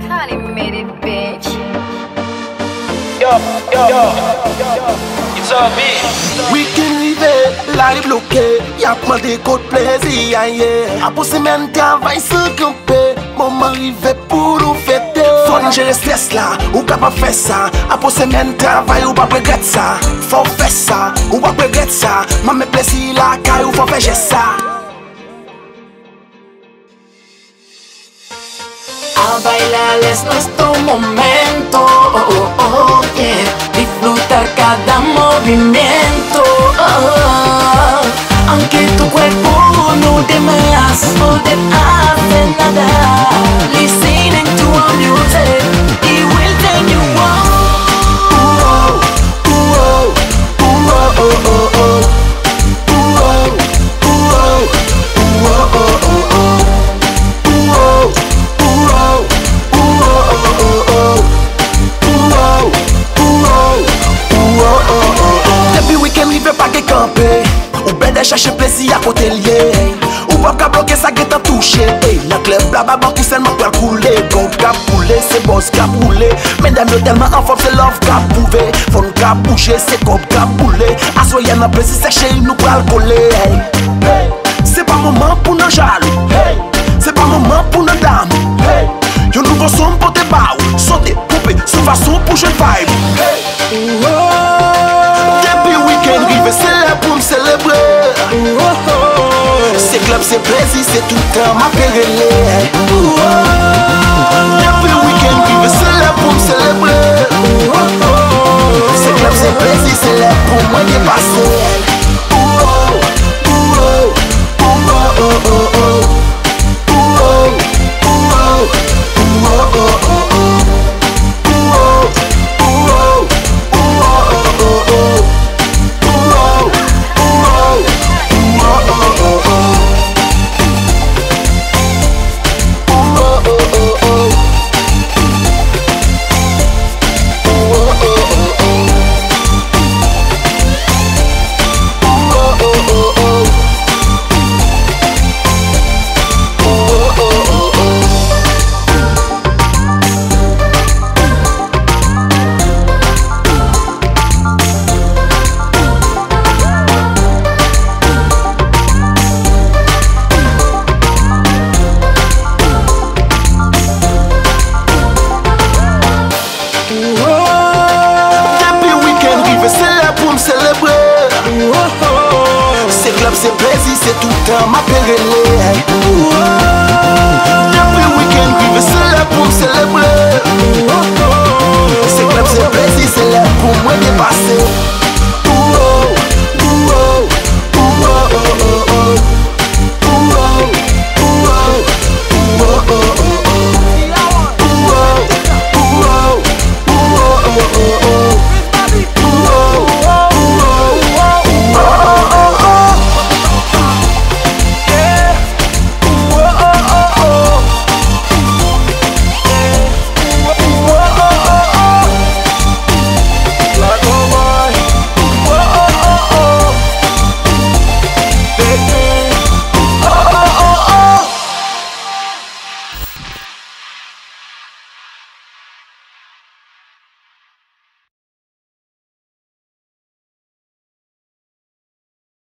Connie made it, bitch. It's all big. Week-end rive, la li bloke, y'a pman de kote plezi aye. Apo semen travay se kampe, moman rive pou nou fete. Fon jere stress la, ou ka pa fè sa. Apo semen travay ou pa regret sa. Fò fè sa, ou pa regret sa. Mame plezi la kay ou fò fè jè sa. A bailar es nuestro momento, oh, oh, oh, yeah. Disfrutar cada movimiento, oh. Aunque tu cuerpo no te me hace poder hacer nada. Listening to our music, it will turn you on. Oh, oh, oh, oh, oh, oh. Ou ben de chercher plaisir à côté lié. Ou pas qu'à bloquer ça qui t'a touché. La club blabla qui seulement pour couler. Gon qu'a poulet, c'est boss qu'a poulet. Mesdames yo tellement en forme, c'est love qu'a prouvé. Faut nous qu'a bouger, c'est comme qu'a poulet. Assoyez n'a plaisir, c'est chez nous pour le coller. C'est pas moment pour nos jaloux. C'est pas moment pour nos dames. Yo nouveau son pour tes baou. Sauter, couper, sous façon pour jeune vibe. Depuis week-end rive, c'est là pour me célébrer. C'est club, c'est plaisir, c'est tout le temps ma pérélée. Depuis week-end rive, c'est là pour me célébrer. C'est club, c'est plaisir, c'est là pour moi dépasser. C'est club, c'est plaisir, c'est tout le temps ma pérélée. Depuis week-end rive, c'est là pour me célébrer. C'est club, c'est plaisir, c'est là pour moi dépasser.